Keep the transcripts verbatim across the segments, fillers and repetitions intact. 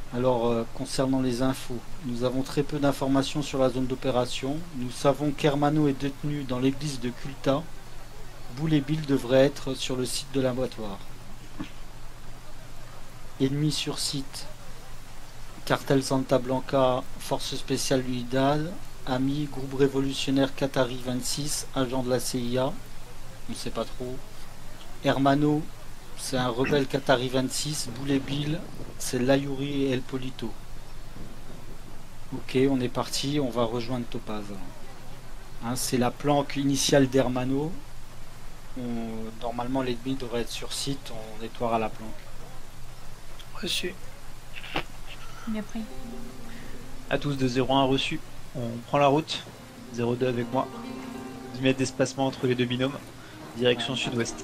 Alors, euh, concernant les infos, nous avons très peu d'informations sur la zone d'opération. Nous savons qu'Hermano est détenu dans l'église de Culta. Boule et Bill devraient être sur le site de l'abattoir. Ennemi sur site. Cartel Santa Blanca, Force Spéciale Unidad, Ami, Groupe Révolutionnaire Qatari vingt-six, agent de la C I A. On ne sait pas trop. Hermano, c'est un rebelle Qatari vingt-six. Boule et Bill, c'est Layuri et El Polito. Ok, on est parti, on va rejoindre Topaz. Hein, c'est la planque initiale d'Hermano. On- Normalement, l'ennemi devrait être sur site, on nettoiera la planque. Reçu. Bien pris. À tous de zéro un reçu. On prend la route. zéro deux avec moi. dix mètres d'espacement entre les deux binômes. Direction sud-ouest.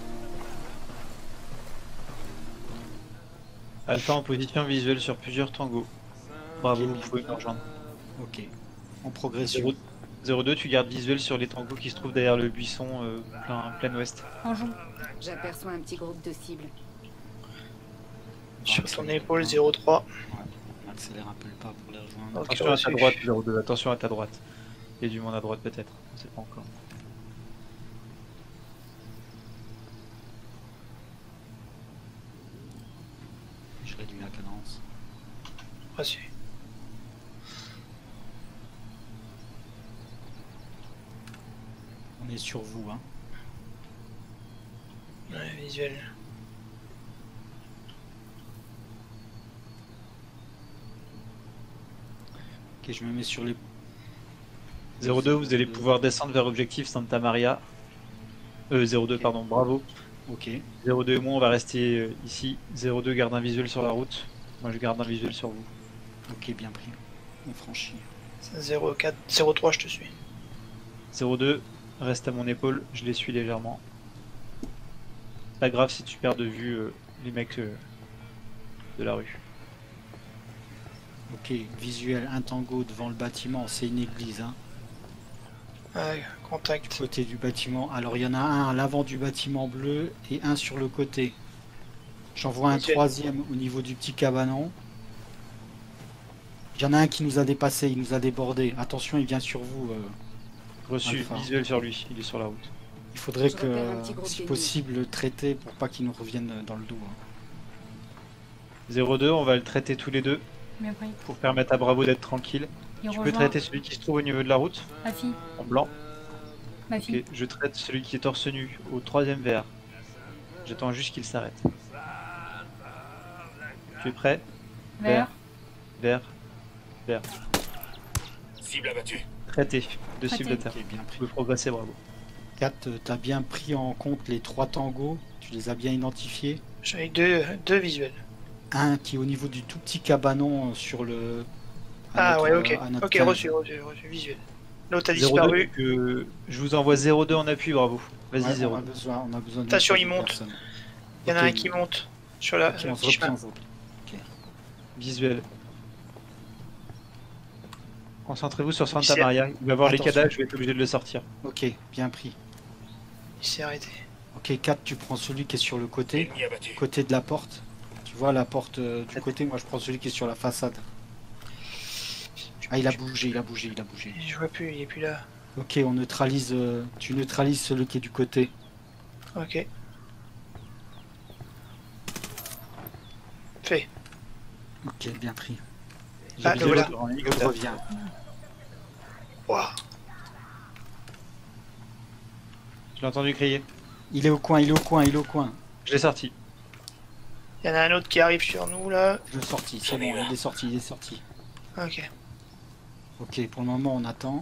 Alpha en position visuelle sur plusieurs tangos. Bravo, Ok, vous pouvez nous rejoindre. Ok, en progression. zéro deux, tu gardes visuel sur les tangos qui se trouvent derrière le buisson euh, plein, plein ouest. En joue. J'aperçois un petit groupe de cibles. Sur ton épaule, zéro trois. Ouais, on accélère un peu le pas pour les rejoindre. Ok, Attention à ta reçu. droite, zéro deux. Attention à ta droite. Il y a du monde à droite peut-être. On sait pas encore. Je réduis la cadence. Reçu. On est sur vous, hein. Ouais, visuel. Ok, je me mets sur les... zéro deux, vous allez pouvoir descendre vers objectif Santa Maria. Euh, zéro deux, pardon, bravo. Ok, zéro deux et moi, on va rester euh, ici. zéro deux, garde un visuel sur la route. Moi, je garde un visuel sur vous. ok, bien pris. On franchit. zéro quatre, zéro trois, je te suis. zéro deux, reste à mon épaule, je les suis légèrement. Pas grave si tu perds de vue euh, les mecs euh, de la rue. Ok, visuel, un tango devant le bâtiment, c'est une église, hein. Ouais, contact. Côté du bâtiment. Alors, il y en a un à l'avant du bâtiment bleu et un sur le côté. J'en vois un Ok. troisième au niveau du petit cabanon. Il y en a un qui nous a dépassé, il nous a débordé. Attention, il vient sur vous. euh. Reçu, Alpha. visuel sur lui, il est sur la route. Il faudrait Je que, repère un petit groupe si d'ennemis. possible, le traiter pour pas qu'il nous revienne dans le dos, hein. zéro deux, on va le traiter tous les deux Bien pris. pour permettre à Bravo d'être tranquille. Il Tu peux rejoint traiter celui qui se trouve au niveau de la route, ma fille. en blanc. Ma Ok, fille. je traite celui qui est torse nu au troisième vert. J'attends juste qu'il s'arrête. Tu es prêt? Vert. Vert. Vert. Cible abattue. Traité. Deux Traité. cibles de terre. Ok, bien Vous pris. pouvez progresser, Bravo. Kat, tu as bien pris en compte les trois tangos. Tu les as bien identifiés. J'en ai deux, deux visuels. Un qui est au niveau du tout petit cabanon euh, sur le... à Ah notre- ouais, ok. à notre Ok, quinze. reçu, reçu, reçu, visuel. L'autre a zéro deux, disparu. que je vous envoie zéro deux en appui, Bravo. Vas-y, Ouais, on zéro a deux. besoin, on a besoin de Attention, il une monte. personne. Il y en a Ok, un qui monte sur la, ok, le on se petit chemin. reprend. Ok. Visuel. Concentrez-vous sur Santa C'est- Maria. Il va voir les Attention. cadavres, je vais être obligé de le sortir. Ok, bien pris. Il s'est arrêté. Ok, Kat, tu prends celui qui est sur le côté, Ennemi abattu. côté de la porte. Tu vois la porte euh, du côté, moi je prends celui qui est sur la façade. Ah, il a bougé, il a bougé, il a bougé. Je vois plus, il est plus là. Ok, on neutralise, euh, tu neutralises celui qui est du côté. Ok. Fait. Ok, bien pris. Ah, Je le voilà. je reviens. Ouah. Je l'ai entendu crier. Il est au coin, il est au coin, il est au coin. Je l'ai sorti. Il y en a un autre qui arrive sur nous là. Je l'ai sorti, c'est bon, il est sorti, il est sorti. Ok. Ok, pour le moment on attend.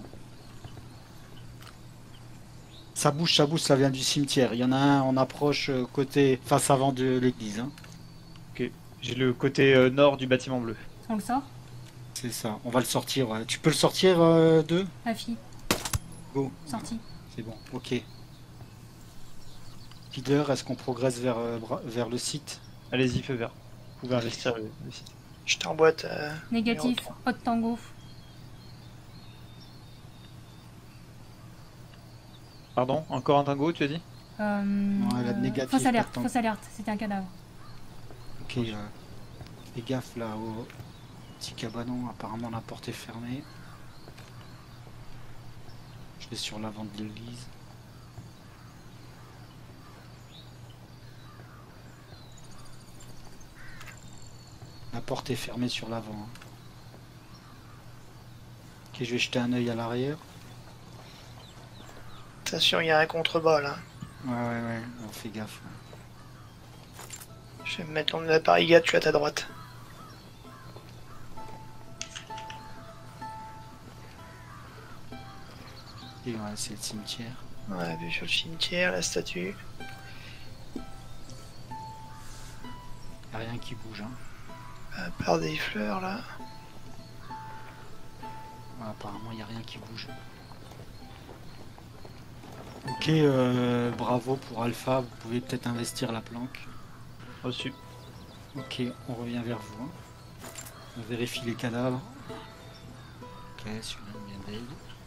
Ça bouge, ça bouge, ça vient du cimetière. Il y en a un en approche euh, côté face avant de l'église, hein. J'ai le côté euh, nord du bâtiment bleu. On le sort. C'est ça, on va le sortir. Ouais. Tu peux le sortir, euh, deux Ma fille. Go. Sortie. C'est bon, ok. Leader, est-ce qu'on progresse vers, euh, bra- vers le site? Allez-y, feu vert. Vous pouvez investir le, le site. Je t'emboîte. Euh, Négatif. numéro trois. Pas de tango. Pardon, encore un tango, tu as dit? Euh, elle a de négatif, Fausse pas de alerte. tango. Fausse alerte. C'était un cadavre. Ok. euh, Fais gaffe là au petit cabanon, apparemment la porte est fermée. Je vais sur l'avant de l'église. La porte est fermée sur l'avant. Hein. Ok, je vais jeter un œil à l'arrière. Attention, il y a un contrebas là. Ouais, ouais, ouais, on fait gaffe. Ouais. Je vais me mettre en appareil gars, je suis à ta droite. Et ouais, c'est le cimetière. Ouais, vue sur le cimetière, la statue. Y'a rien qui bouge. Hein. À part des fleurs là. Ouais, apparemment, il n'y a rien qui bouge. Ok, euh, bravo pour Alpha. Vous pouvez peut-être investir la planque. Reçu. Ok, on revient vers vous. Hein. On vérifie les cadavres. Ok, celui-là bien d'œil.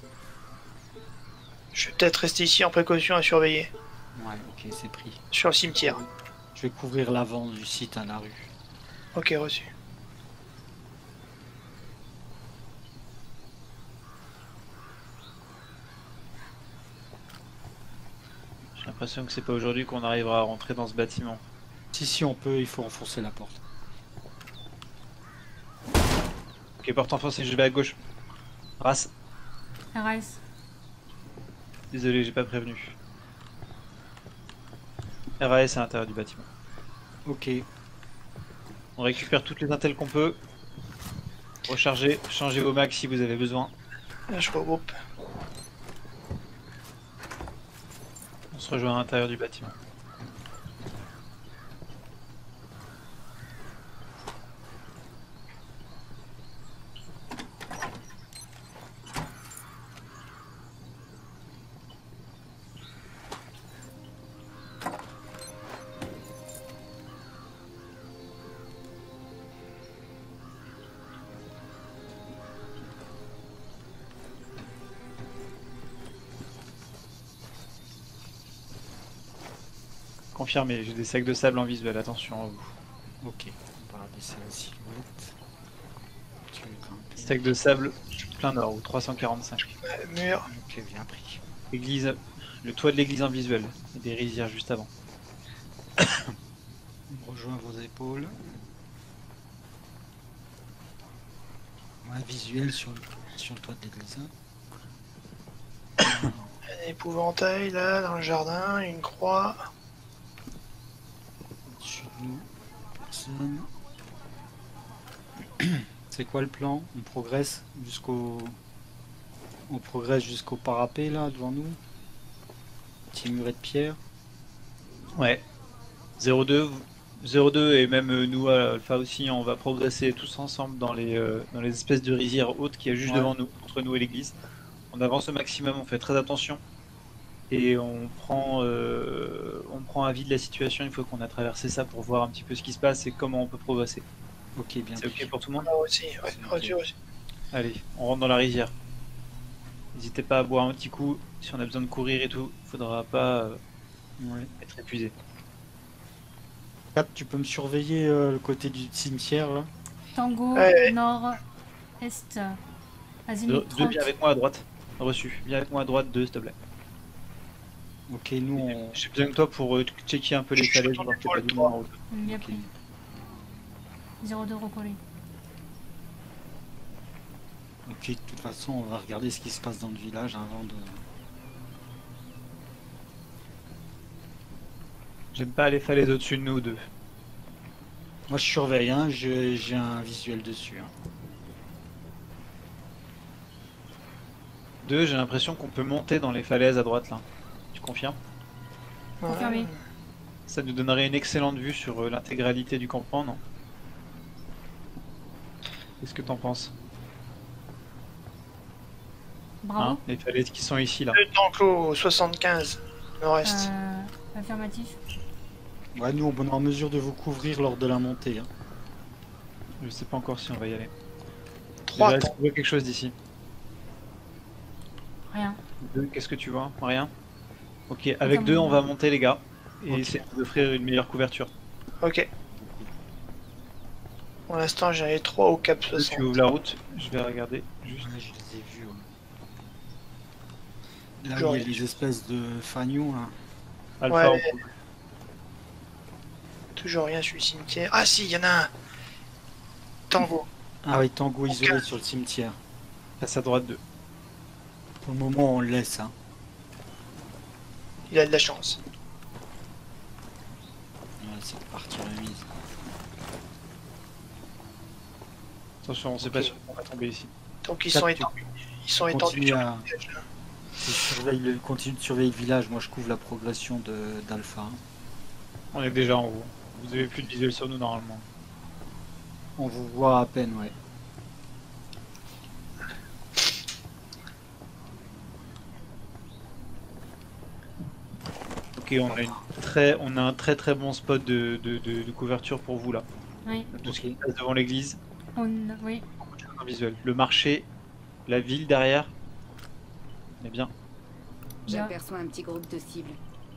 Je vais peut-être rester ici en précaution à surveiller. Ouais, ok, c'est pris. Sur le cimetière. Je vais couvrir l'avant du site à la rue. Ok, reçu. J'ai l'impression que c'est pas aujourd'hui qu'on arrivera à rentrer dans ce bâtiment. Si, si, on peut, il faut renforcer la porte. Ok, porte enfoncée, je vais à gauche. Race. R S. Désolé, j'ai pas prévenu. R A S à l'intérieur du bâtiment. Ok, On récupère toutes les intels qu'on peut. Rechargez, changez vos mags si vous avez besoin. Là, je regroupe. On se rejoint à l'intérieur du bâtiment. Confirmé, j'ai des sacs de sable en visuel, attention à vous. ok. On va baisser la silhouette. Tu veux grimper. Sac de sable plein nord, ou trois cent quarante-cinq. Ouais, mur. Ok, bien pris. Église, le toit de l'église en visuel, et des rizières juste avant. On rejoint vos épaules. Ouais, visuel sur le, sur le toit de l'église. Hein. Un épouvantail là, dans le jardin, une croix. Au-dessus de nous, personne. C'est quoi le plan? On progresse jusqu'au... On progresse jusqu'au parapet là, devant nous. Petit muret de pierre. Ouais. zéro deux, zéro deux et même euh, nous à Alpha aussi, on va progresser tous ensemble dans les, euh, dans les espèces de rizières hautes qu'il y a juste Ouais. devant nous, entre nous et l'église. On avance au maximum, on fait très attention. Et on prend, euh, on prend avis de la situation une fois qu'on a traversé ça pour voir un petit peu ce qui se passe et comment on peut progresser. Ok, bien C'est pris. ok pour tout le monde? Là aussi, ouais, C'est reçu, ok. reçu. Allez, on rentre dans la rizière. N'hésitez pas à boire un petit coup, si on a besoin de courir et tout, faudra pas euh, Ouais. être épuisé. Cap, tu peux me surveiller euh, le côté du cimetière là? Tango, Ouais. nord, est, Deux, azimut deux, trente. viens avec moi à droite. Reçu. Viens avec moi à droite, deux, s'il te plaît. Ok, nous on... J'ai besoin de toi pour euh, checker un peu les Je suis falaises, sur voir qu'il n'y a pas l'épaule, de toi. monde en route. Bien Ok. pris. zéro deux recollé. Ok, de toute façon, on va regarder ce qui se passe dans le village avant de... J'aime pas les falaises au-dessus de nous deux. Moi je surveille, hein, je- j'ai un visuel dessus. Hein. Deux, j'ai l'impression qu'on peut monter dans les falaises à droite là. Tu confirmes? Confirmé. Ça nous donnerait une excellente vue sur euh, l'intégralité du campement, non? Qu'est-ce que t'en penses? Bravo. Hein, les falaises qui sont ici là. Deux Tanclos, soixante-quinze, nord-est. Euh, affirmatif. Ouais, nous on est en mesure de vous couvrir lors de la montée. Hein. Je sais pas encore si on va y aller. Trois Déjà, est-ce Tanclos. qu'on voit quelque chose d'ici? Rien. Deux, qu'est-ce que tu vois? Rien? Ok, avec Aucun deux, on mouvement. va monter les gars. Et Ok. essayer d'offrir une meilleure couverture. Ok. Pour l'instant, j'en ai trois au cap Tu soixante. ouvres la route, je vais regarder. Juste. Ouais, je les ai vus. Ouais. Là, Genre, il y a les espèces de fanions là. Alpha Ouais. en rouge. Toujours rien sur le cimetière. Ah si, il y en a un. Tango. Ah oui, tango Ok. isolé sur le cimetière. Passe à droite deux. Pour le moment, on le laisse. Hein. Il a de la chance. Ouais, c'est reparti remise. Attention, on sait Ok. pas sûr qu'on va tomber ici. Donc ils Quatre, sont tu- étendus. Ils sont étendus Continue sur à le village, là. tu surveilles le- continue de surveiller le village. Moi, je couvre la progression de- d'Alpha. On est déjà en haut. Vous avez plus de visuel sur nous normalement. On vous voit à peine, ouais. Ok, on a, une très, on a un très très bon spot de, de, de- de couverture pour vous là. Oui, Tout ce Ok. qui passe devant l'église, on... oui. un visuel. Le marché, la ville derrière. On est bien. Bien. J'aperçois un petit groupe de cibles.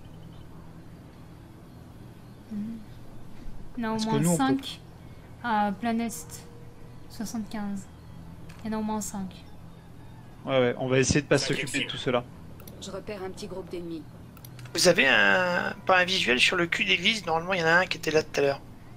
Mhm. Il y en a au Parce que moins nous, on peut- cinq à plein est. soixante-quinze. Il y en a au moins cinq. Ouais, ouais, on va essayer de pas Cinquième s'occuper de cible. tout cela. Je repère un petit groupe d'ennemis. Vous avez un pas un visuel sur le cul d'église. Normalement, il y en a un qui était là tout à l'heure.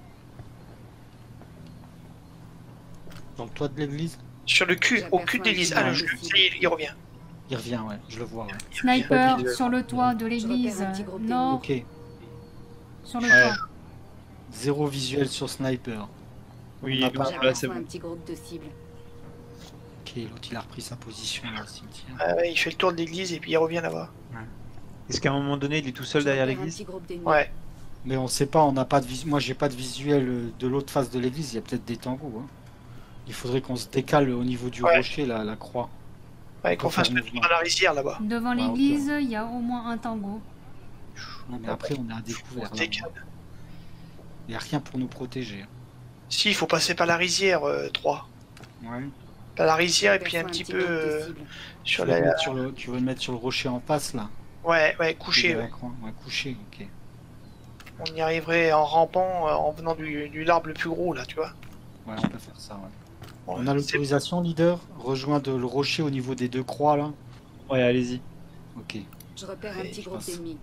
Dans le toit de l'église, Sur le cul, au cul J'aperçois de l'église. un Ah, petit le jeu. groupe de Ça y est, il revient. il revient, ouais. Je le vois, ouais. Sniper visuel. sur le toit de Je l'église repère un petit groupe nord, Ok. sur le Ouais. toit. Zéro visuel sur sniper. Oui, On a donc pas- là c'est J'aperçois bon. un petit groupe de cibles. Ok, l'autre il a repris sa position là, au cimetière. Ah ouais, il fait le tour de l'église et puis il revient là-bas. Est-ce qu'à un moment donné il est tout seul Je derrière repère un l'église? petit groupe d'ennemis. Ouais. Mais on sait pas, on n'a pas de vis... Moi j'ai pas de visuel euh, de l'autre face de l'église, il y a peut-être des tangos. Hein. Il faudrait qu'on se décale au niveau du Ouais. rocher, là, la croix. Ouais, qu'on Faut faire fasse le mouvement. tour à la rizière là-bas. Devant Ouais, ok. l'église, il y a au moins un tango. Non, mais après on est à On découvert. se là. décale. Il n'y a rien pour nous protéger. hein. Si, il faut passer par la rizière, euh, trois. Ouais. Par la rizière et puis un J'aperçois petit groupe peu de euh, cibles. Tu sur veux, le la. mettre sur le... tu veux le mettre sur le rocher en face là? Ouais, ouais, De couché. la Ouais. croix. Ouais, couché, ok. On y arriverait en rampant, euh, en venant du, du l'arbre le plus gros là, tu vois. Ouais, on peut faire ça, ouais. Ouais, On a c'est- l'autorisation, leader? Rejoindre le rocher au niveau des deux croix là? Ouais, allez-y. Ok. Je repère un Et petit je groupe passe. d'ennemis.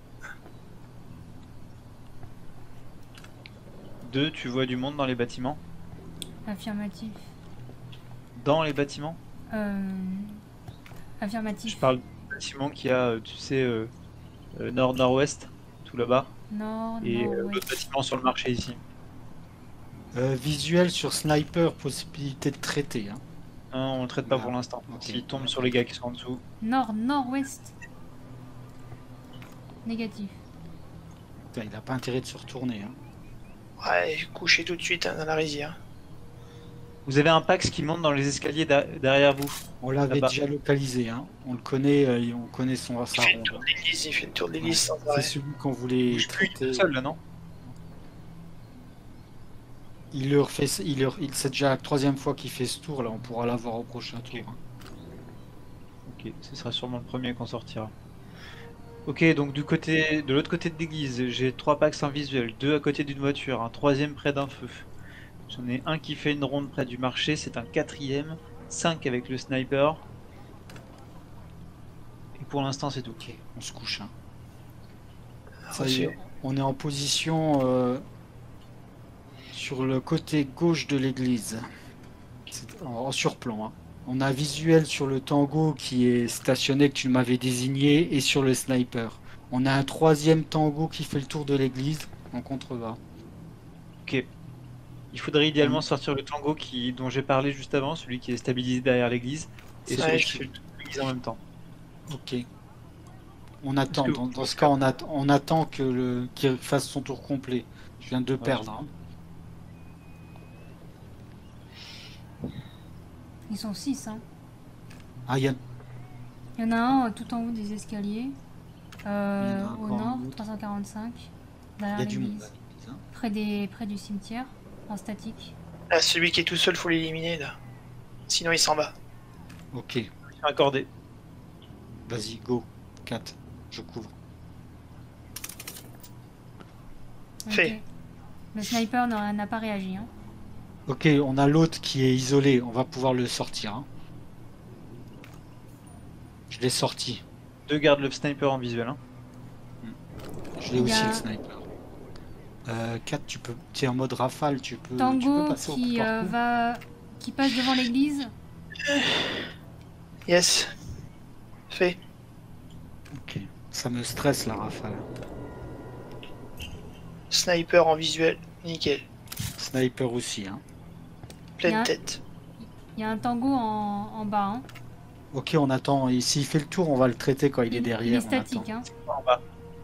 Deux, tu vois du monde dans les bâtiments? Affirmatif. Dans les bâtiments? Euh... Je Affirmatif. parle du bâtiment qui a, euh, tu sais, euh, euh, nord-nord-ouest, tout là-bas, Nord, et nord, euh, l'autre ouest. bâtiment sur le marché ici. Euh, visuel sur sniper, possibilité de traiter. Hein. Non, on le traite pas Là. pour l'instant. Ok. S'il tombe sur les gars qui sont en dessous, Nord, nord-ouest. Négatif. Putain, il a pas intérêt de se retourner. Hein. Ouais, couché tout de suite hein, dans la rizière. vous avez un Pax qui monte dans les escaliers da- derrière vous. On l'avait Là-bas. déjà localisé. Hein. On le connaît, euh, et on connaît son Il sa fait le ronde. tour de l'église, il fait le tour de Ouais. l'église sans C'est arrêt. celui qu'on voulait Bouge plus, il est traiter. tout seul là, non? Il le refait, il, le- il c'est déjà la troisième fois qu'il fait ce tour là. On pourra l'avoir au prochain tour. hein. Ok, ce sera sûrement le premier qu'on sortira. Ok, donc du côté, de l'autre côté de l'église, j'ai trois Pax en visuel, deux à côté d'une voiture, un troisième près d'un feu. J'en ai un qui fait une ronde près du marché, c'est un quatrième, cinq avec le sniper. Et pour l'instant c'est tout. Ok, on se couche. Hein. Ah, Ça y c'est- est, on est en position euh, sur le côté gauche de l'église. C'est en, en surplomb. Hein. On a un visuel sur le tango qui est stationné, que tu m'avais désigné, et sur le sniper. On a un troisième tango qui fait le tour de l'église en contrebas. Ok. Il faudrait idéalement Mm. sortir le tango qui, dont j'ai parlé juste avant, celui qui est stabilisé derrière l'église, et Ouais, celui je- qui fait le tour de l'église en même temps. Ok. On attend. que Dans, vous dans ce pouvez cas, on, at- on attend que le qu'il fasse son tour complet. Je viens de Ouais. perdre. hein. Ils sont six, hein. Ah, il y a Il y en a un euh, tout en haut des escaliers. Euh, Il y en a au encore un nord, autre. trois cent quarante-cinq. il Derrière y a du monde. l'église. à l'église, hein. Près, des, près du cimetière, en statique. Là, celui qui est tout seul, faut l'éliminer là. Sinon, il s'en va. Ok. Accordé. Vas-y, go. quatre. Je couvre. Ok. Fait. Le sniper n'a n'a pas réagi. Hein. Ok, on a l'autre qui est isolé, on va pouvoir le sortir. Hein. Je l'ai sorti. Deux gardes le sniper en visuel. Hein. Je l'ai Il y aussi a- le sniper. Euh, quatre, tu peux. Tu es en mode rafale, tu peux. tu peux Tango passer au qui coup par euh, coup. va, qui passe devant l'église. Yes. Fait. Ok. Ça me stresse la rafale. Sniper en visuel. Nickel. Sniper aussi. Hein. Pleine Bien. tête. Il y a un tango en, en bas. Hein. Ok, on attend. Et s'il fait le tour, on va le traiter quand il est derrière. Il est on statique. attend. Hein. En bas.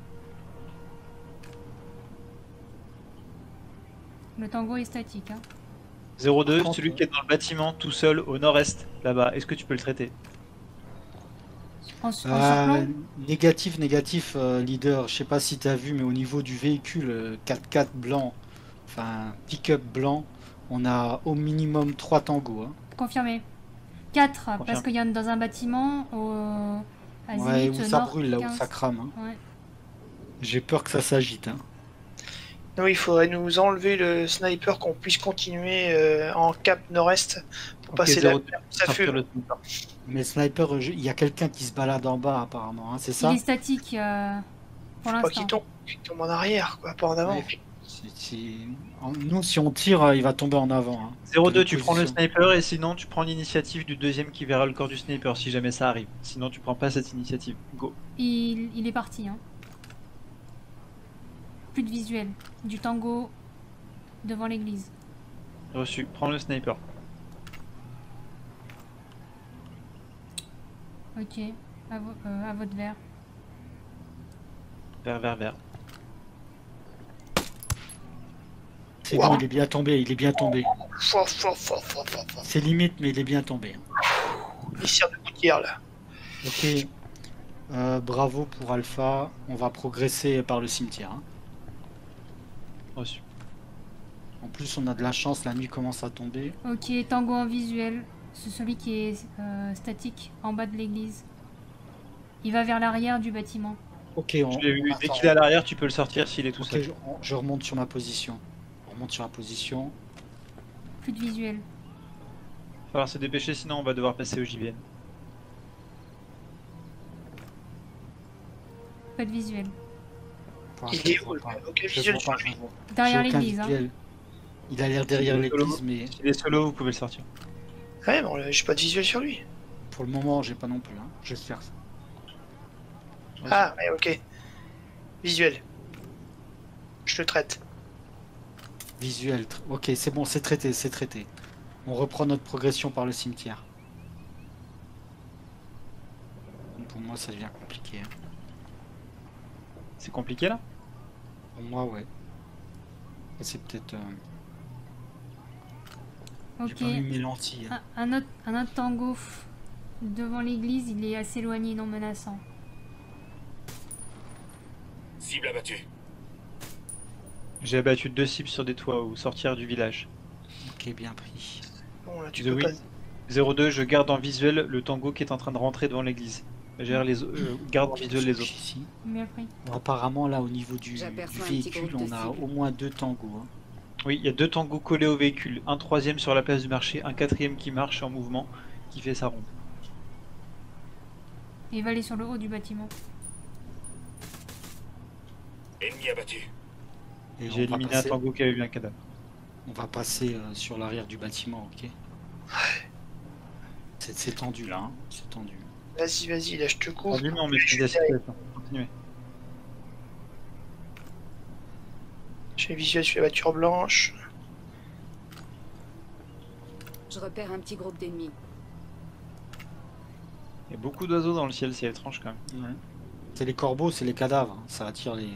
Le tango est statique. Hein. zéro deux, Par contre, celui qui est dans le bâtiment tout seul au nord-est, là-bas. Est-ce que tu peux le traiter? En, en surplomb. Euh, négatif, négatif, euh, leader. Je sais pas si tu as vu, mais au niveau du véhicule euh, quatre-quatre blanc, enfin pick-up blanc, on a au minimum trois tangos. Hein. Confirmé. quatre, parce Confirme. qu'il y en a dans un bâtiment au, à Ouais, zénith où ça nord brûle, là où quinze. ça crame. Hein. Ouais. J'ai peur que ça s'agite. Hein. Nous, il faudrait nous enlever le sniper, qu'on puisse continuer euh, en cap nord-est pour Ok, passer zéro la deux, ça sortir fume. le sniper. Mais sniper, euh, je- il y a quelqu'un qui se balade en bas apparemment, hein, c'est Il ça? est statique euh, pour Pas qu'il l'instant. tombe, qu'il tombe en arrière, quoi, pas en avant. Ouais, c'est- c'est- en- Nous, si on tire, euh, il va tomber en avant. Hein. zéro deux, Quelle tu prends le position? sniper et sinon tu prends l'initiative du deuxième qui verra le corps du sniper si jamais ça arrive. Sinon tu prends pas cette initiative. Go. Il, il est parti. Hein. Plus de visuel. Du tango devant l'église. Reçu. Prends le sniper. Ok. À, vo- euh, à votre verre. Vers, vers, vers. C'est Wow. bon, il est bien tombé, il est bien tombé. Fouah, fouah, fouah, fouah, fouah, fouah. C'est limite, mais il est bien tombé. Il sert de gouttière, là. Ok. Euh, bravo pour Alpha. On va progresser par le cimetière. Hein. Reçu. En plus, on a de la chance, la nuit commence à tomber. Ok, tango en visuel. C'est celui qui est euh, statique en bas de l'église. Il va vers l'arrière du bâtiment. Ok, on, Je l'ai vu. on Dès attend. qu'il est à l'arrière, tu peux le sortir s'il est tout Ok, seul. je, on- je remonte sur ma position. On remonte sur ma position. Plus de visuel. Il va falloir se dépêcher sinon on va devoir passer au J V N. Pas de visuel. Pour Il l'instant, est je où vois le pas. Ok, Je visuel vois sur pas, lui. je vois. Derrière J'ai aucun l'église. Hein. visuel. Il a l'air derrière S'il est solo- l'église, mais S'il est solo, vous pouvez le sortir. Ouais, mais on l'a- j'ai pas de visuel sur lui. pour le moment, j'ai pas non plus. Hein. J'espère ça. Vas-y. Ah, ouais, ok. Visuel. Je le traite. Visuel. tr- Ok, c'est bon, c'est traité, c'est traité. On reprend notre progression par le cimetière. Pour moi, ça devient compliqué. hein. C'est compliqué là? Pour moi, ouais. C'est peut-être. euh, J'ai Ok. pas vu mes lentilles. hein. Un, un autre, un autre tango f- devant l'église, il est assez éloigné, non menaçant. Cible abattue. J'ai abattu deux cibles sur des toits au sortir du village. Ok, bien pris. Bon, là, tu The peux pas... Win. zéro deux, je garde en visuel le tango qui est en train de rentrer devant l'église. Gère les au- euh, garde en visuel les autres. Ici. Bien pris. Bon, apparemment, là, au niveau du, du J'aperçois un petit véhicule, groupe de on a cibles. au moins deux tangos. hein. Oui, il y a deux tangos collés au véhicule. Un troisième sur la place du marché, un quatrième qui marche en mouvement, qui fait sa ronde. Et il va aller sur le haut du bâtiment. Ennemi abattu. Et J'ai on va éliminé un passer- tango qui avait vu un cadavre. On va passer euh, sur l'arrière du bâtiment, ok? C'est c'est tendu là, hein. C'est tendu. Vas-y, vas-y, là, je te couvre. Tendu, mais on maîtrise la situation. Continuez. J'ai visuel sur la voiture blanche. Je repère un petit groupe d'ennemis. Il y a beaucoup d'oiseaux dans le ciel, c'est étrange quand même. C'est les corbeaux, c'est les cadavres. hein. Ça attire les.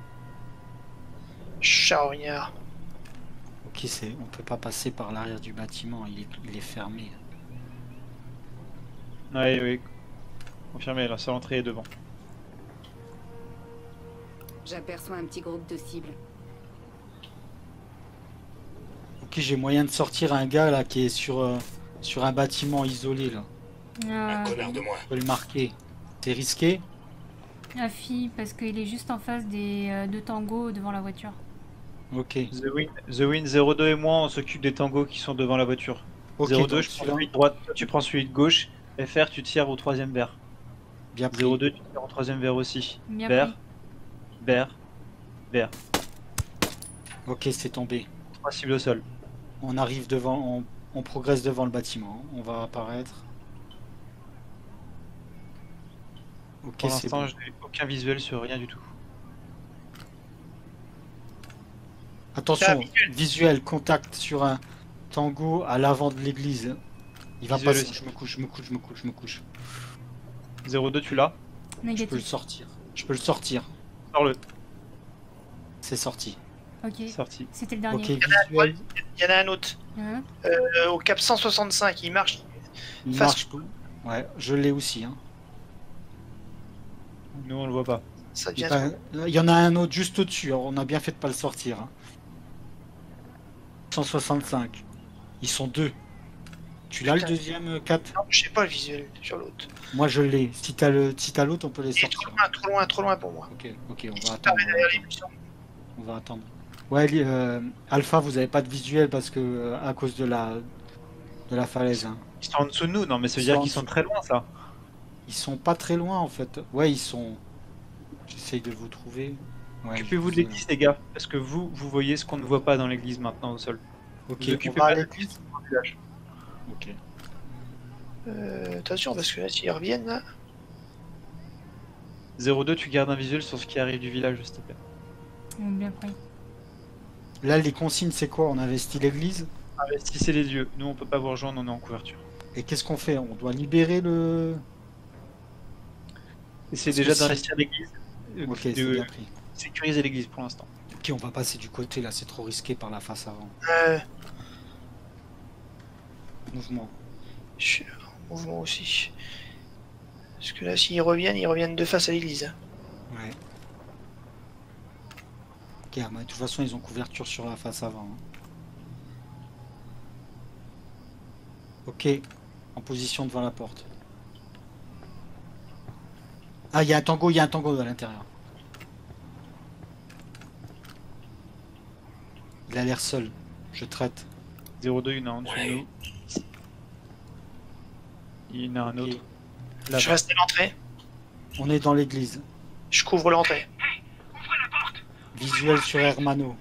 Charognard. Ok, c'est. On peut pas passer par l'arrière du bâtiment, il est, il est fermé. Oui, oui. Confirmé, la seule entrée est devant. J'aperçois un petit groupe de cibles. Ok, j'ai moyen de sortir un gars là qui est sur, euh, sur un bâtiment isolé là. Un Euh, connard de moins. Je peux le marquer. C'est risqué? la fille, parce qu'il est juste en face des euh, deux tangos devant la voiture. Ok. The Win, The Win zéro deux et moi, on s'occupe des tangos qui sont devant la voiture. Ok, zéro deux, donc je prends celui-là, celui de droite, toi, tu prends celui de gauche. F R, tu tires au troisième verre. bien pris. zéro deux, tu tires au troisième verre aussi. Bien Vert, pris. vert, vert. Ok, c'est tombé. Trois cibles au sol. On arrive devant, on, on progresse devant le bâtiment. On va apparaître. Ok, Pour c'est l'instant, bon. je n'ai aucun visuel sur rien du tout. Attention, Ah, visuel. visuel, contact sur un tango à l'avant de l'église. Il va Visuel passer. aussi. Je me couche, je me couche, je me couche, je me couche. zéro deux, tu l'as. Je peux le Négatif. sortir. Je peux le sortir. Sors-le. C'est sorti. Ok. Sorti. C'était le dernier. Ok, visuel. Il y en a un autre. Il y en a un autre Euh, au cap cent soixante-cinq, il marche. Il Face- marche tout. Ouais, je l'ai aussi. Hein. Nous, on le voit pas. Ça Il, devient y a- il y en a un autre juste au-dessus. Alors, on a bien fait de pas le sortir. Hein. cent soixante-cinq. Ils sont deux. Tu l'as le Putain. deuxième, quatre? Non, je sais pas le visuel sur l'autre. Moi je l'ai. Si t'as le, si t'as l'autre, on peut les Il est trop sortir. loin, trop loin, trop loin pour moi. Ok, ok, on Il va se attendre. permet On va derrière les attendre. buissons. On va attendre. Ouais, li- euh, Alpha, vous avez pas de visuel parce que euh, à cause de la de la falaise. Hein. Ils sont en dessous de nous, non mais ça veut Ils dire sont en qu'ils sont dessous. très loin ça. Ils sont pas très loin en fait. Ouais, ils sont. J'essaye de vous trouver. Ouais, Occupez-vous de je- l'église les gars, parce que vous, vous voyez ce qu'on ne voit pas dans l'église maintenant au sol. Ok, Vous on occupez va à pas de l'église. village. Ok. Euh, attention, parce que là, s'ils reviennent, là. zéro deux, tu gardes un visuel sur ce qui arrive du village, s'il te plaît. Oh, bien pris. Là, les consignes, c'est quoi? On investit l'église. Investissez les yeux, nous on peut pas vous rejoindre, on est en couverture. Et qu'est-ce qu'on fait? On doit libérer le. Essayez Parce déjà que si- d'investir l'église, euh, Ok, c'est de bien pris. sécuriser l'église pour l'instant. Ok, on va passer du côté là. C'est trop risqué par la face avant. Euh, Mouvement. je suis en mouvement aussi. Parce que là, s'ils reviennent, ils reviennent de face à l'église. Ouais. Ok, ah, bah, de toute façon, ils ont couverture sur la face avant. hein. Ok, en position devant la porte. Ah, il y a un tango, il y a un tango à l'intérieur. Il a l'air seul. Je traite. zéro deux, il y en a un en dessous de nous. Il y en a un Ok. autre. Là, Je reste à l'entrée. On est dans l'église. Je couvre l'entrée. Visuel sur Hermano.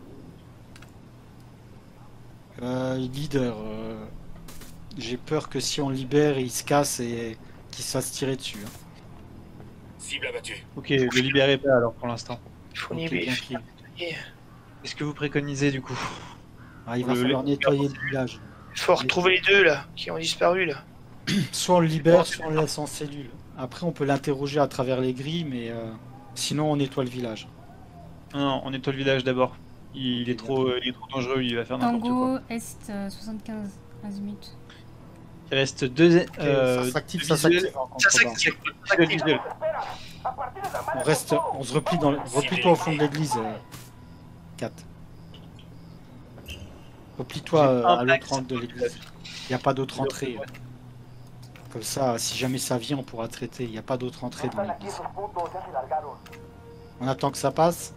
Euh, leader. euh, J'ai peur que si on libère, il se casse et qu'il se fasse tirer dessus. hein. Cible abattue. ok, le libérez pas alors pour l'instant. Il faut Ok, niveler. bien pris. Qu'est-ce que vous préconisez du coup? Ah, il va Le- falloir le- nettoyer le village. Il faut retrouver les deux là, qui ont disparu là. Soit on le libère, soit on le laisse en cellule. Après, on peut l'interroger à travers les grilles, mais euh, sinon, on nettoie le village. Non, non, on nettoie le village d'abord. Il, il est trop, euh, il est trop dangereux, il va faire n'importe quoi. Tango Est euh, soixante-quinze. Azimut. Il reste deux, Ok, euh, ça s'active, deux ça visuels. s'active en Ça contrebas. s'active. Le visuel. On reste, on se replie dans, le- replie-toi au fond de l'église. Euh, quatre. Replie-toi J'ai euh, un à max. l'autre angle de l'église. Il n'y a pas d'autre entrée. euh. Comme ça, si jamais ça vient, on pourra traiter. Il n'y a pas d'autre entrée dans l'église. On attend que ça passe.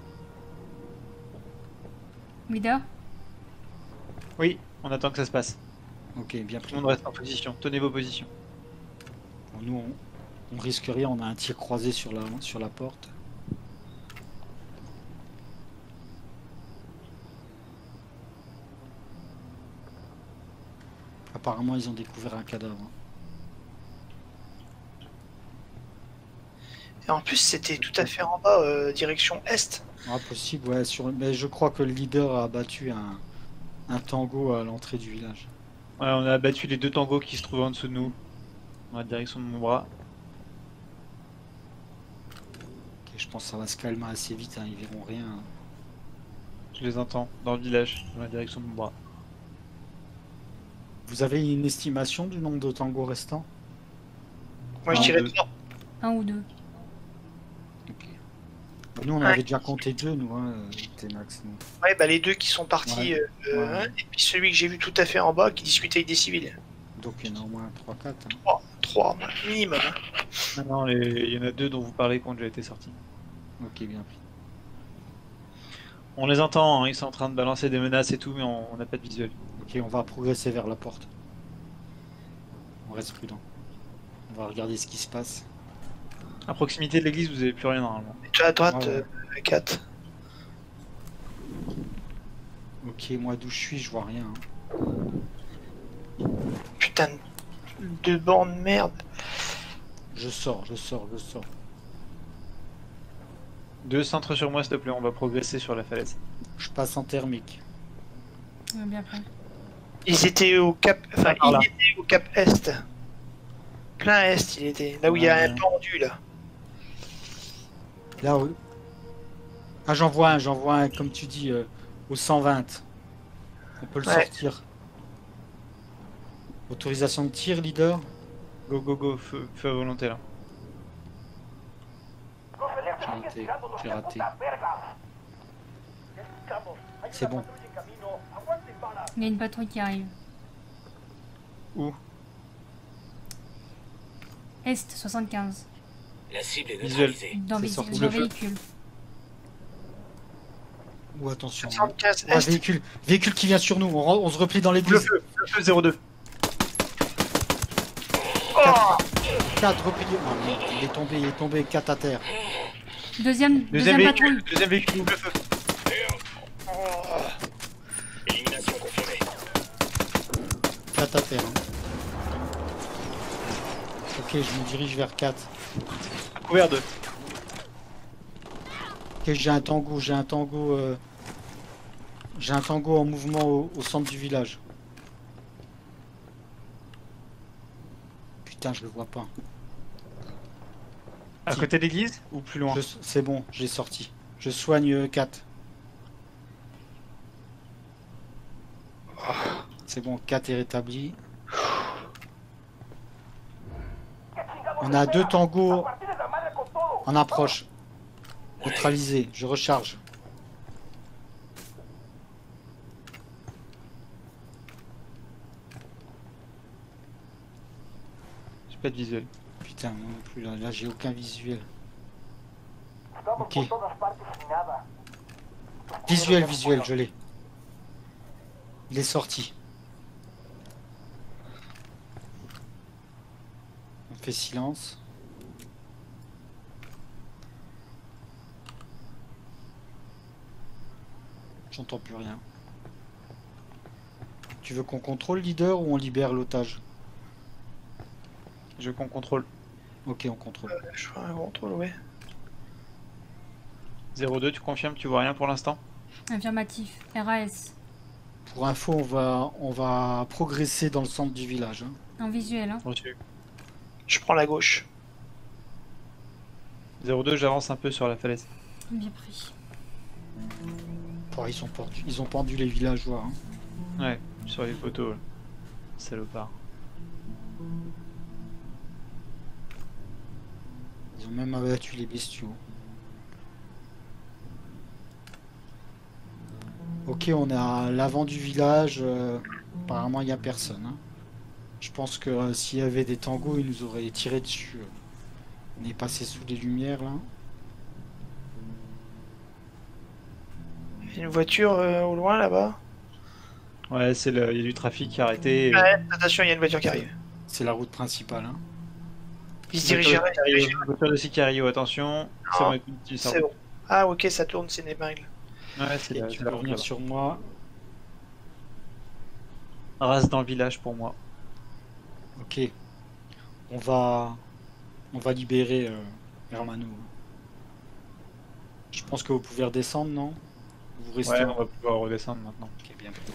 Leader. Oui, on attend que ça se passe. Ok, bien Tout pris. le monde reste en position. Tenez vos positions. Bon, nous, on, on risque rien. On a un tir croisé sur la, sur la porte. Apparemment, ils ont découvert un cadavre. hein. Et en plus, c'était tout à fait en bas, euh, direction est. Ah, possible, ouais. Sur... Mais je crois que le leader a abattu un, un tango à l'entrée du village. Ouais, on a abattu les deux tangos qui se trouvaient en dessous de nous. Dans la direction de mon bras. Ok, je pense que ça va se calmer assez vite. Hein, ils verront rien. Je les entends dans le village, dans la direction de mon bras. Vous avez une estimation du nombre de tangos restants? Moi, je Ah, dirais deux. trois. Un ou deux. Ok. Nous, on Ouais. avait déjà compté deux, nous. Hein, euh, Tenax, nous. Ouais, bah les deux qui sont partis. Ouais. euh, euh, Ouais. hein, et puis celui que j'ai vu tout à fait en bas qui discutait avec des civils. Donc, il y en a au moins trois quatre. hein. Trois, trois moi, minimum. hein. Non, non, les- il y en a deux dont vous parlez qui ont déjà été sortis. Ok, bien pris. On les entend, hein, ils sont en train de balancer des menaces et tout, mais on n'a pas de visuel. Ok, on va progresser vers la porte. On reste prudent. On va regarder ce qui se passe. À proximité de l'église, vous avez plus rien normalement. Et toi à droite, Ah ouais. euh, quatre. Ok, moi d'où je suis, je vois rien. hein. Putain de bande merde. Je sors, je sors, je sors. Deux centres sur moi, s'il te plaît, on va progresser sur la falaise. Je passe en thermique. On est bien prêt. Ils étaient au cap. Enfin, Par là. il était au cap est. Plein est, il était. Là où il y a Ouais. un pendu là. Là où... Ah, j'en vois un, j'en vois un, comme tu dis, euh, au cent vingt. On peut le Ouais. sortir. Autorisation de tir, leader. Go, go, go, feu, feu à volonté là. J'ai raté, j'ai raté. C'est bon. Il y a une patrouille qui arrive. Où? Est soixante-quinze. La cible est Visuel. neutralisée. Dans, C'est vé- sorti dans le feu. véhicule. Ou attention. hein. soixante-quinze Ouais, est. véhicule, véhicule qui vient sur nous. On, re- on se replie dans Le l'église. feu, le feu zéro deux. Oh quatre repliés. Ah, merde, il est tombé, il est tombé. quatre à terre. Deuxième, Deuxième deuxième véhicule, patrouille. deuxième véhicule, double feu. Élimination confirmée. quatre à terre. hein. Ok, je me dirige vers quatre. Couvert deux. Ok, j'ai un tango, j'ai un tango. euh, J'ai un tango en mouvement au, au centre du village. Putain, je le vois pas. À Si. côté de l'église ou plus loin? Je- C'est bon, j'ai sorti. Je soigne quatre. C'est bon, quatre est rétabli. On a deux tangos en approche. Neutralisé, je recharge. J'ai pas de visuel. Putain, moi non plus, là, là j'ai aucun visuel. Ok. Visuel, visuel, je l'ai. Il est sorti. On fait silence. J'entends plus rien. Tu veux qu'on contrôle leader ou on libère l'otage? Je veux qu'on contrôle. Ok, on contrôle. Je crois un contrôle, ouais. zéro deux, tu confirmes, tu vois rien pour l'instant? Affirmatif. R A S. Pour info, on va, on va progresser dans le centre du village. hein. En visuel. Hein. Reçu. Je prends la gauche. zéro deux, j'avance un peu sur la falaise. Bien pris. Oh, ils, sont pendus, ils ont pendu les villageois. hein. Ouais, sur les photos. là. Salopard. Ils ont même abattu les bestiaux. Ok, on est à l'avant du village. euh, apparemment, il n'y a personne. hein. Je pense que euh, s'il y avait des tangos, ils nous auraient tiré dessus. On est passé sous les lumières là. Il y a une voiture euh, au loin là-bas. Ouais, c'est le... il y a du trafic qui est arrêté. et- Ouais, attention, il y a une voiture qui arrive. C'est la route principale. hein. Il se dirige vers Sicario, voiture de Sicario, attention. C'est Non, bon, écoute, tu sors. C'est bon. Ah, ok, ça tourne, c'est une épingle. Ouais, c'est Et la, tu c'est peux la revenir route, sur moi. là-bas. Race dans le village pour moi. Ok. On va, on va libérer euh, Hermano. Je pense que vous pouvez redescendre, non? Vous restez. Ouais, en- on va pouvoir redescendre maintenant. Ok, bien pris.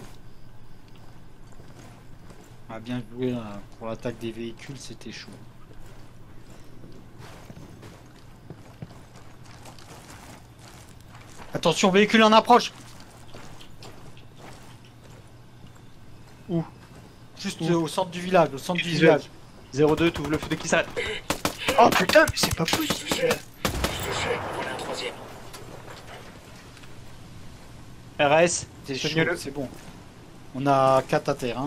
On a bien joué là, pour l'attaque des véhicules, c'était chaud. Attention, véhicule en approche! Où? Juste Où euh, au centre du village, au centre du Visuel. village. zéro deux, tu ouvres le feu de qui s'arrête. Oh putain, mais c'est pas possible. Touché. Voilà un troisième. R A S, C'est soigne-le. chaud, c'est bon. On a quatre à terre, hein.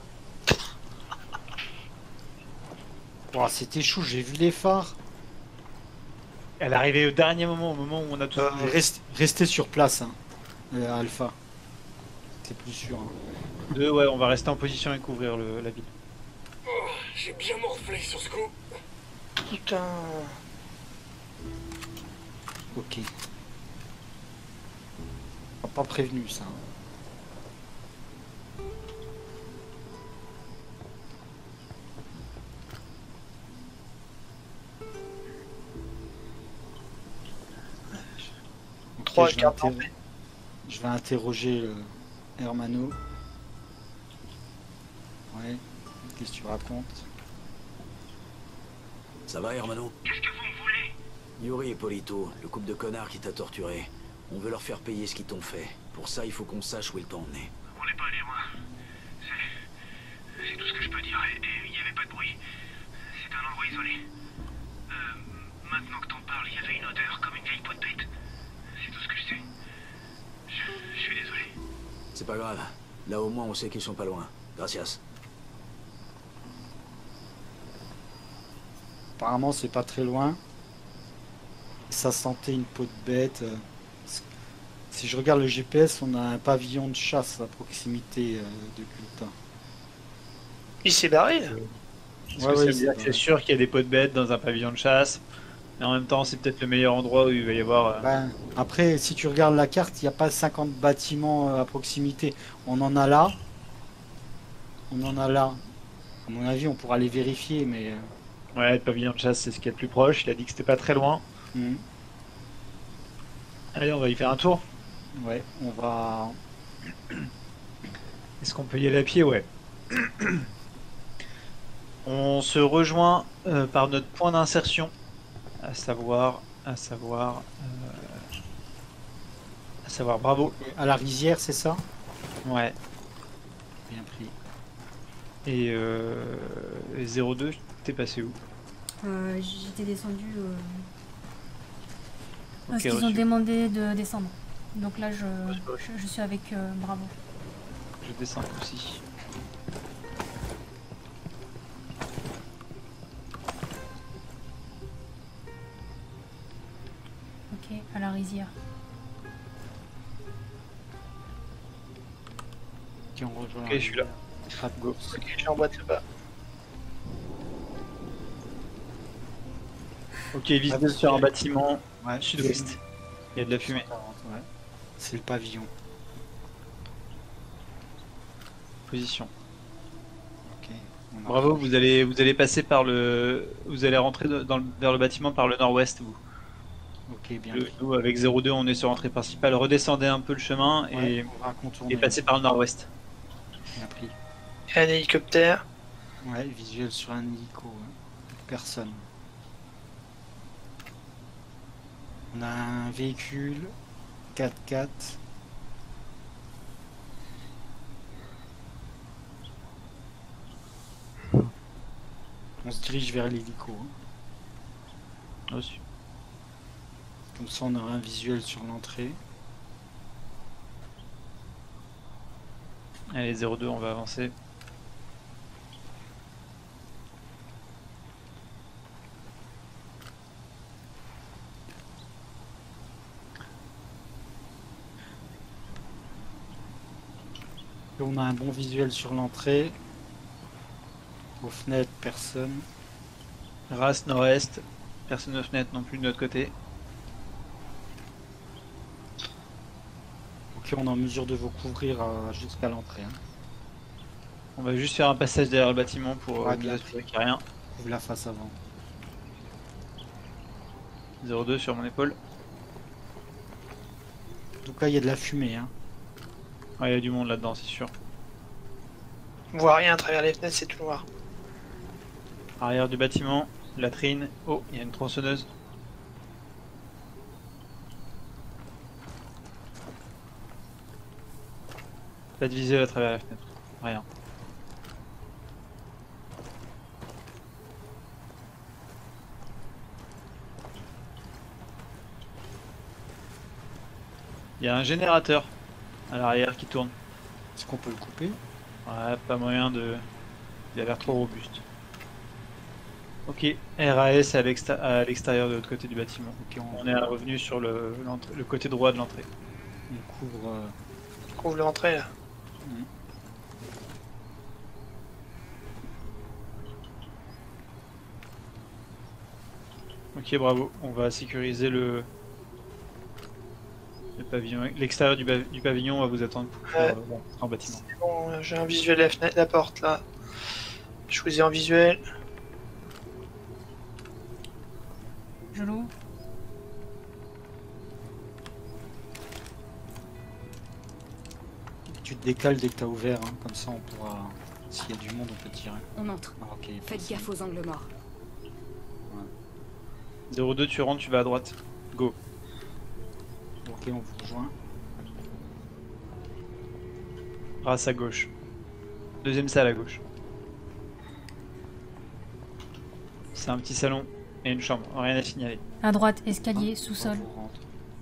Ouah, c'était chaud, j'ai vu les phares. Elle est arrivée au dernier moment, au moment où on a tous Euh, bougé. reste- restez sur place, hein. Euh, Alpha. C'est plus sûr. Hein. Deux, ouais, on va rester en position et couvrir le, la ville. Oh, j'ai bien morflé sur ce coup. Putain. Ok. On m'a pas prévenu ça. Ok, Trois je vais cartes inter- d'entrée. Je vais interroger le Hermano. Ouais. Qu'est-ce que tu racontes? Ça va, Hermano? Qu'est-ce que vous me voulez? Yuri et Polito, le couple de connards qui t'a torturé. On veut leur faire payer ce qu'ils t'ont fait. Pour ça, il faut qu'on sache où ils t'ont emmené. On n'est pas allé loin. C'est... C'est tout ce que je peux dire. Et il n'y avait pas de bruit. C'est un endroit isolé. Euh, maintenant que t'en parles, il y avait une odeur comme une vieille peau de bête. C'est tout ce que je sais. Je, je suis désolé. C'est pas grave. Là, au moins, on sait qu'ils sont pas loin. Gracias. Apparemment, c'est pas très loin. Ça sentait une peau de bête. Si je regarde le G P S, on a un pavillon de chasse à proximité euh, de Kulta. Il s'est barré là. Est-ce Ouais, que ouais, ça veut c'est dire pas- que c'est sûr qu'il y a des pots de bêtes dans un pavillon de chasse, mais en même temps, c'est peut-être le meilleur endroit où il va y avoir. euh, Ben, après, si tu regardes la carte, il n'y a pas cinquante bâtiments euh, à proximité. On en a là. On en a là. À mon avis, on pourra les vérifier, mais... euh, Ouais, le pavillon de chasse, c'est ce qui est le plus proche. Il a dit que c'était pas très loin. hmm, Allez, on va y faire un tour. ouais, on va... Est-ce qu'on peut y aller à pied? Ouais. On se rejoint euh, par notre point d'insertion, à savoir, à savoir, euh, à savoir Bravo. À la rizière, c'est ça? Ouais. Bien pris. Et, euh, et zéro deux, t'es passé où? Euh, J'étais descendu euh, parce Ok, qu'ils ont reçu. demandé de descendre. Donc là, je, je, je suis avec euh, Bravo. Je descends aussi. Ok, à la rizière. Ok, on rejoint Ok, la je suis là. rizière. Pas de go. Ok, je l'emboîte là-bas. Ok, vise Ah, sur un ok. bâtiment Ouais, sud-ouest. Il y a de la fumée. Ouais. C'est le pavillon. Position. Ok. on a- Bravo, vous allez, vous allez passer par le, vous allez rentrer de- dans le- vers le bâtiment par le nord-ouest. Vous. Ok, bien Le- pris. nous, avec zéro deux, on est sur entrée principale. Redescendez un peu le chemin Ouais, et, on va contourner. et passez par le nord-ouest. Bien pris. Il y a un hélicoptère. Ouais, visuel sur un hélico. hein. Personne. On a un véhicule quatre-quatre. On se dirige vers l'hélico. hein. Reçu. Comme ça, on aura un visuel sur l'entrée. Allez, zéro deux, on va avancer. Et on a un bon visuel sur l'entrée. Aux fenêtres, personne. Race nord-est. Personne aux fenêtres non plus de notre côté. Ok, on est en mesure de vous couvrir euh, jusqu'à l'entrée. hein. On va juste faire un passage derrière le bâtiment pour Ouais, euh, nous bien assurer qu'il n'y a rien. Couvre la face avant. zéro deux sur mon épaule. En tout cas, il y a de la fumée. Hein. Ouais, il y a du monde là-dedans, c'est sûr. On voit rien à travers les fenêtres, c'est tout noir. Arrière du bâtiment, latrine. Oh, il y a une tronçonneuse. Pas de visuel à travers la fenêtre. Rien. Il y a un générateur à l'arrière qui tourne. Est-ce qu'on peut le couper? Ouais, pas moyen de... Il a l'air trop robuste. Ok, R A S à l'extérieur de l'autre côté du bâtiment. Ok, on, On est revenu sur le, l'entrée- le côté droit de l'entrée. On couvre. euh, Couvre l'entrée là. Ok, bravo. On va sécuriser le, le pavillon. L'extérieur du, ba- du pavillon va vous attendre pour faire Ouais. euh, bon, en bâtiment. C'est bon, j'ai un visuel de la fenêtre, la porte là. Je vous ai en visuel. Je l'ouvre. Tu te décales dès que t'as ouvert, hein, comme ça on pourra. S'il y a du monde, on peut tirer. On entre. Ah, ok. Faites possible. gaffe aux angles morts. zéro deux, tu rentres, tu vas à droite. Go. Ok, on vous rejoint. Race à gauche. Deuxième salle à gauche. C'est un petit salon et une chambre. Rien à signaler. À droite, escalier, Hein, sous-sol. on vous rentre.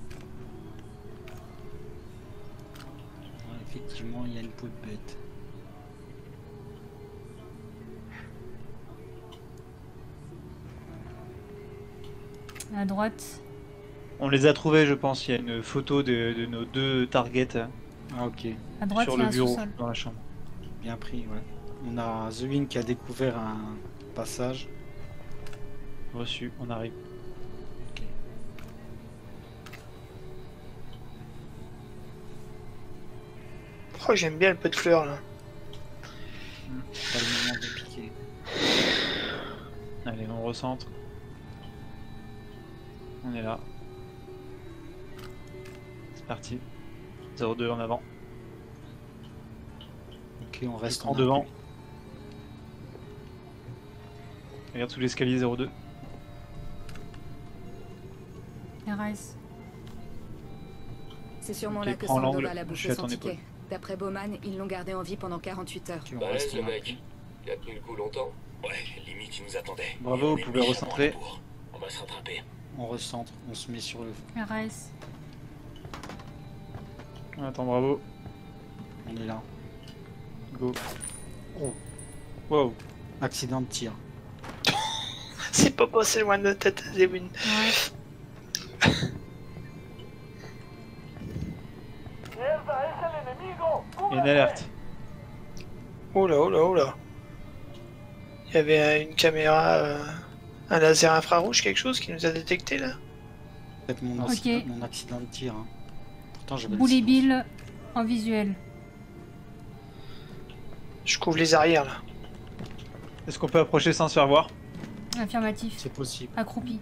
Ouais, effectivement, il y a une peau de bête. À droite. On les a trouvés, je pense. Il y a une photo de, de nos deux targets euh, Ah, ok. À droite, sur il y a le un bureau, sous-sol. dans la chambre. Bien pris, ouais. On a The Win qui a découvert un passage. Reçu, on arrive. Oh, j'aime bien le peu de fleurs là. Pas le moment de piquer. Allez, on recentre. On est là. C'est parti. zéro deux en avant. Ok, on reste En en devant. appui. Regarde sous l'escalier zéro deux. R S. C'est sûrement Ok, là que prends l'angle, Sandoval a je bouffé suis à son ton ticket. épaule. D'après Bowman, ils l'ont gardé en vie pendant quarante-huit heures. Ok, on Balèze, reste le en mec. appui. Il a tenu le coup longtemps. Ouais, limite, il nous attendait. Bravo, On vous est pouvez méchamment recentrer. à la bourre. On va se rattraper. On recentre, on se met sur le. R S. Attends, bravo. On est là. Go. Oh, Wow. accident de tir. C'est pas passé loin de notre tête, Zewin. Ouais. Et une alerte. Oh là, oh là, oh là. Il y avait euh, une caméra, euh, un laser infrarouge, quelque chose qui nous a détecté là. Peut-être mon, Ok. accident- mon accident de tir. Hein. Pourtant, j'avais le Bully silence. Bill en visuel. Je couvre les arrières là. Est-ce qu'on peut approcher sans se faire voir? Affirmatif. C'est possible. Accroupi.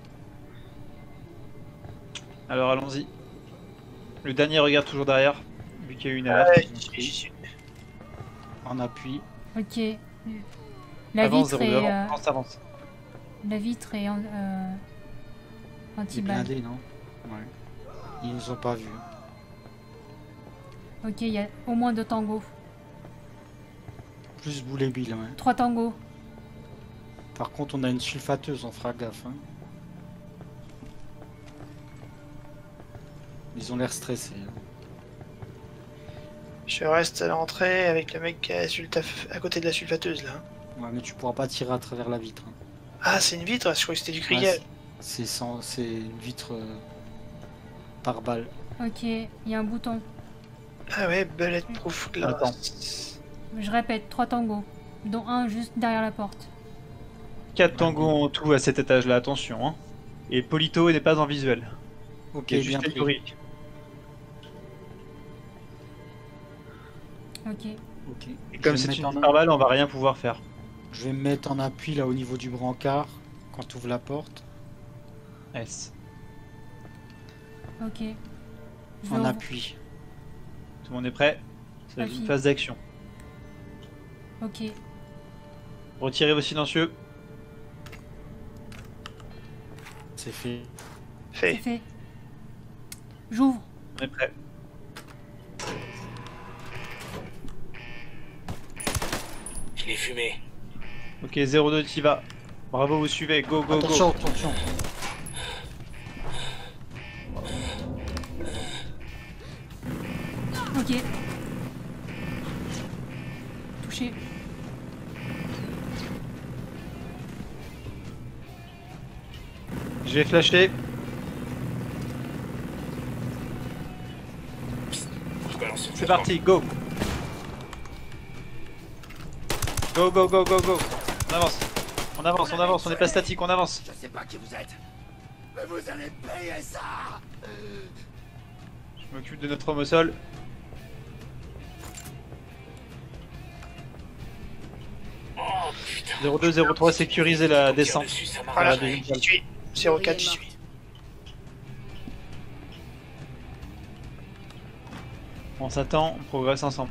Alors allons-y. Le dernier regarde toujours derrière, vu qu'il y a eu une alerte. Ouais, Donc, j'y- j'y- En appui. Ok. La avance, vitre zéro deux, est, avance, euh, avance, avance. la vitre est en, euh, C'est anti-balle. blindé, non? Ouais. Ils nous ont pas vus. Ok, il y a au moins deux tangos. Plus Bully Bill, ouais. Trois tangos. Par contre, on a une sulfateuse, on fera gaffe. Hein. Ils ont l'air stressés. hein. Je reste à l'entrée avec le mec qui est sultaf- à côté de la sulfateuse là. Ouais, mais tu pourras pas tirer à travers la vitre. hein. Ah, c'est une vitre, je croyais que c'était du Ouais, grillage. c'est- c'est sans- c'est une vitre euh, par balle. Ok, il y a un bouton. Ah ouais, bulletproof glass. Attends. Je répète, trois tangos. Dont un juste derrière la porte. quatre tangos en tout à cet étage-là, attention. Hein. Et Polito n'est pas en visuel. Ok, Il y a bien juste pris. Yuri. Ok. Ok. Et Je comme vais c'est me une mettre en- intervalle, on va rien pouvoir faire. Je vais me mettre en appui là au niveau du brancard quand tu ouvres la porte. S. Ok. Je vais En ouvrir. appui. Tout le monde est prêt? C'est Appui. une phase d'action. Ok. Retirez vos silencieux. C'est fait. C'est Fait. fait. J'ouvre. On est prêt. Je l'ai fumé. Ok, zéro deux, t'y vas. Bravo, vous suivez. Go, go, Attention, go. attention. Ok. Touché. Je vais flasher. c'est parti, go. Go, go, go, go, go. On avance. On avance, on avance, on n'est pas statique, on avance. Je sais pas qui vous êtes, mais vous allez payer ça. Je m'occupe de notre homme au sol. Oh putain. zéro deux zéro trois, sécuriser la descente. Dessus, ça m'a Voilà, la deuxième j'y suis. zéro quatre, j'y suis. On s'attend, on progresse ensemble.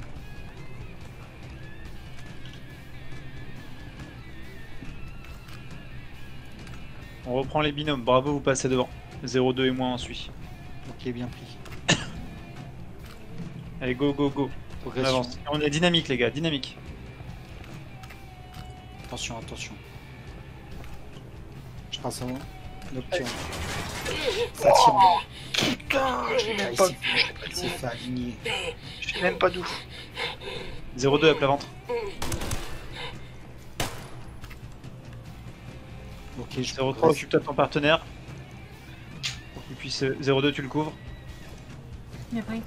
On reprend les binômes, bravo, vous passez devant. zéro deux et moi on suit. Ok, bien pris. Allez, go, go, go. On Progression. avance. On est dynamique, les gars, dynamique. Attention, attention. Je passe en nocturne. Ça tire. Putain, je l'ai Ah, même il pas s'est vu. fait- il s'est fait aligner. Je sais même pas d'où. zéro deux à plat ventre. Ok, je zéro trois, progresse. occupe-toi de ton partenaire. Pour qu'il puisse. zéro deux, tu le couvres. Bien pris.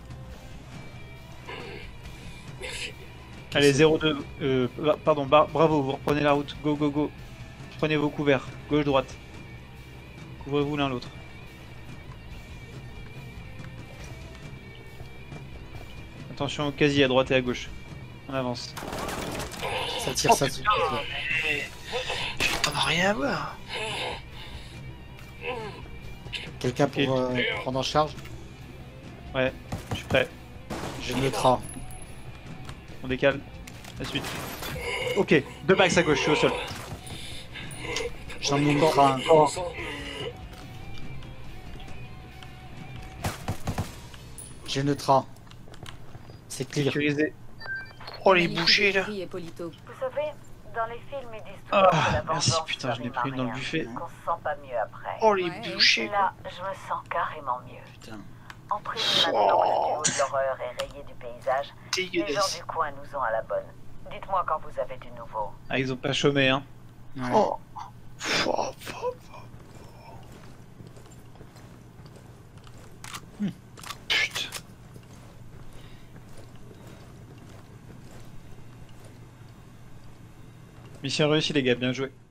Allez, zéro deux. Euh, bah, pardon, bar- bravo, vous reprenez la route. Go, go, go. Prenez vos couverts. Gauche, droite. Couvrez-vous l'un l'autre. Attention au quasi à droite et à gauche. On avance. Ça tire, ça tire. Mais... On n'a rien à voir. Quelqu'un pour Ok. euh, prendre en charge? Ouais, je suis prêt. J'ai le train. On décale. La suite. Ok, deux max à gauche, je suis au sol. J'en ai le train. Bon sang. J'ai le train. C'est clear. Sécurisé. Oh, les bouchées là. Et Polito. Vous savez, dans les films et d'histoires Ah, de la merci, vengeance putain, je sur l'ai les pris dans le Mariens, buffet. qu'on se sent pas mieux après. Oh, les Ouais. bouchées. Là, je me sens carrément mieux. Putain. En prime, maintenant que le duo de l'horreur est rayé du paysage, les gens Dégueulasse. du coin nous ont à la bonne. Dites-moi quand vous avez du nouveau. Ah, ils ont pas chômé, hein. Ouais. Oh. Oh, oh, oh. Putain. Mission réussie, les gars, bien joué.